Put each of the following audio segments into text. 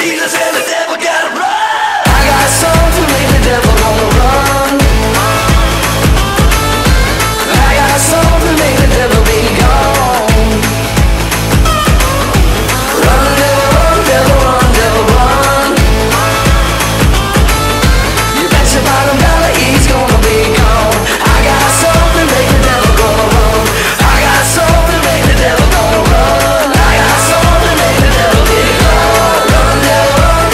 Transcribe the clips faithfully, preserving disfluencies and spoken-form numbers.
Jesus and the devil gotta run. I got something to make the devil gonna run. I got something to make the devil be gone. Run, devil, run, devil, run, devil, run. You bet your bottom dollar he's gonna be gone. I got something to make the devil gonna run. I got something to make the devil gonna run. I got something to make the devil be gone. Run, devil, run,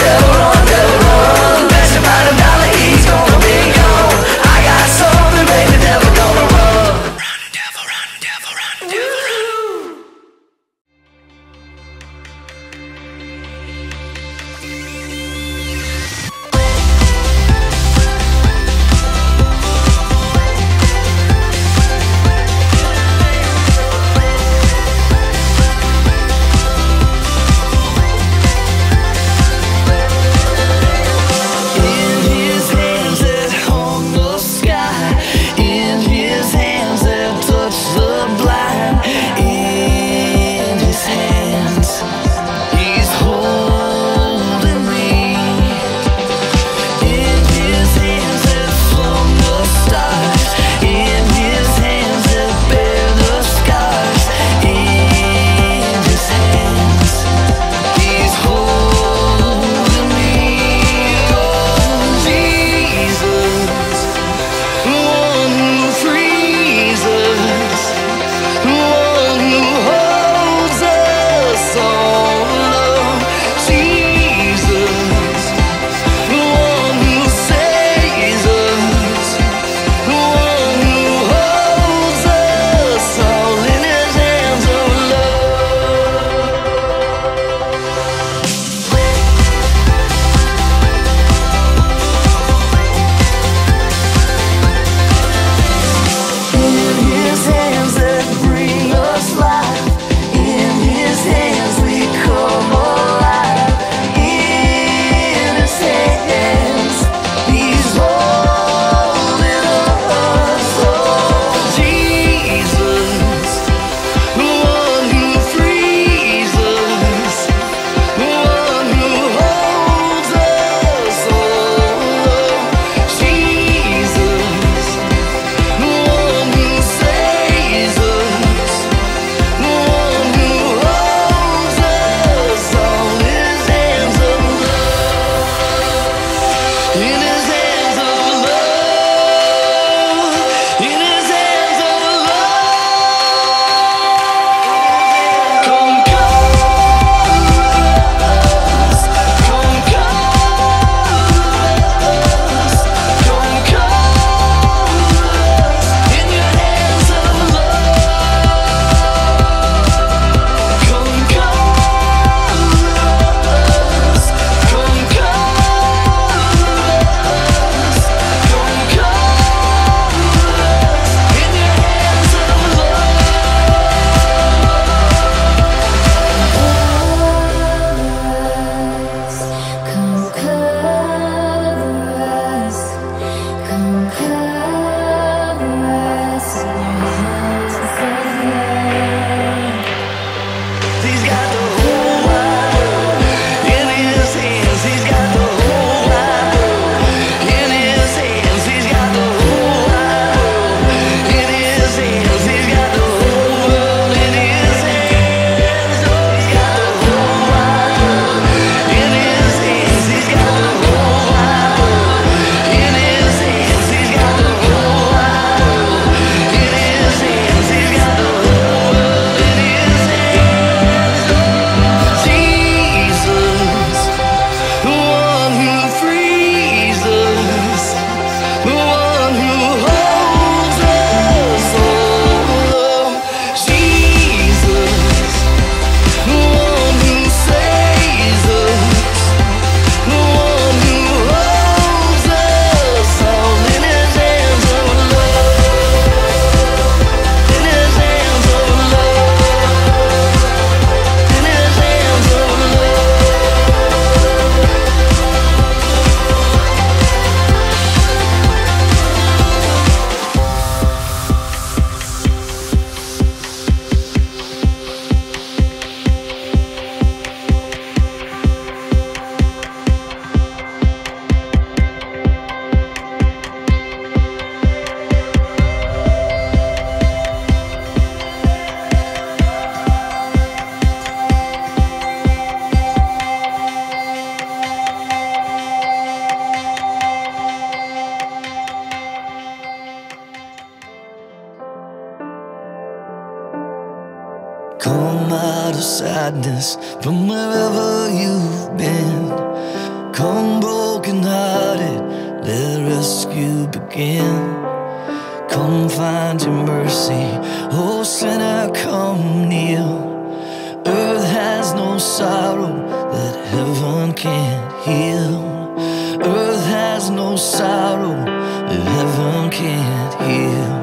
out of sadness from wherever you've been. Come broken hearted, let rescue begin. Come find your mercy, oh sinner, come kneel. Earth has no sorrow that heaven can't heal. Earth has no sorrow that heaven can't heal.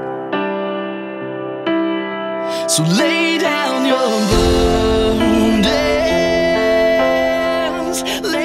So lay down your burdens, lay